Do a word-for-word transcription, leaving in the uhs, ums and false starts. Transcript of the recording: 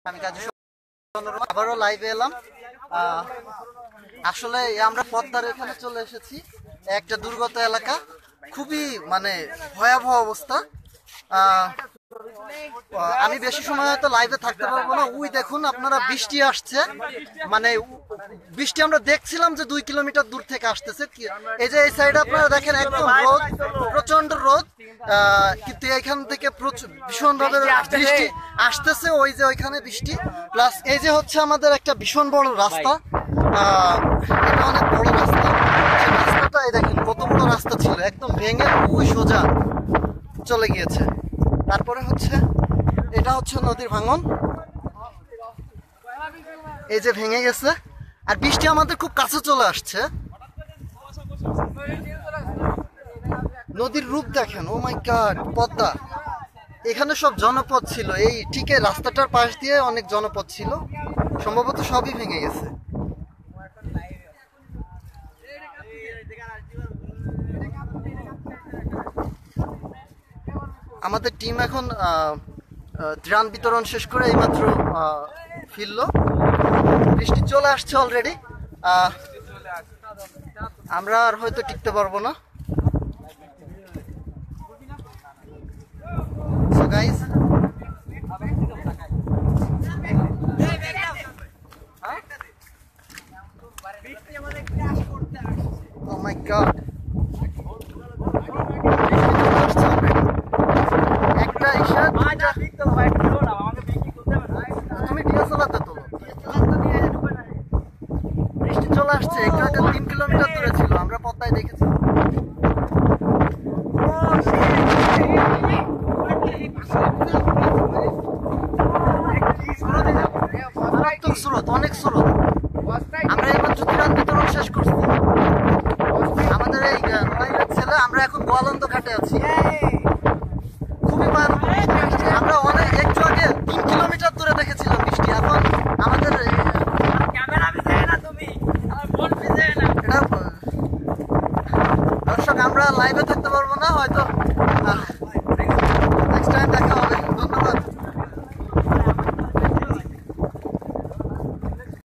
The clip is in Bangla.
আমি কাজী আবারও লাইভে এলাম। আসলে আমরা পদ্মার এখানে চলে এসেছি, একটা দুর্গত এলাকা, খুবই মানে ভয়াবহ অবস্থা। আমি বেশি সময় হয়তো লাইভে থাকতে পারবো না। ওই দেখুন আপনারা, বৃষ্টি আসছে, মানে বৃষ্টি আমরা দেখছিলাম যে দুই কিলোমিটার দূর থেকে আসতেছে। এই যে এই সাইডে আপনারা দেখেন একদম রোদ, প্রচন্ড রোদ, কিন্তু এখান থেকে প্রচুর ভীষণ ভাবে বৃষ্টি আসতেছে। ওই যে ওইখানে বৃষ্টি, প্লাস এই যে হচ্ছে আমাদের একটা ভীষণ বড় রাস্তা, এটা অনেক বড় রাস্তা। এই রাস্তাটা এই দেখেন কত বড় রাস্তা ছিল, একদম ভেঙে ওই সোজা চলে গিয়েছে। তারপরে হচ্ছে এটা হচ্ছে নদীর ভাঙন, এই যে ভেঙে গেছে। আর বৃষ্টি আমাদের খুব কাছে চলে আসছে। নদীর রূপ দেখেন, ও মাই গড। পদ্মা, এখানে সব জনপদ ছিল, এই ঠিক এই রাস্তাটার পাশ দিয়ে অনেক জনপদ ছিল, সম্ভবত সবই ভেঙে গেছে। আমাদের টিম এখন ত্রাণ বিতরণ শেষ করে এইমাত্র ফিরলো। বৃষ্টি চলে আসছে অলরেডি, আমরা আর হয়তো টিকতে পারবো না। So guys, oh my god, একটা ইশা তুমি ডিএসএলআরতে তোলো। বৃষ্টি চলে আসছে, একটু একটা তিন কিলোমিটার দূরে ছিল, আমরা পদ্মায় দেখেছি। স্রোত, অনেক স্রোত। আমরা এইমাত্র ত্রাণ বিতরণ শেষ করছি। আমাদের এই ছেলে, আমরা এখন গোয়ালন্দ ঘাটে আছি। খুবই ভয়ানক বৃষ্টি আসছে। আমরা অনেক একটু আগে তিন কিলোমিটার দূরে দেখেছিলাম বৃষ্টি, এখন আমাদের দর্শক আমরা লাইভে থাকতে পারবো না হয়তো।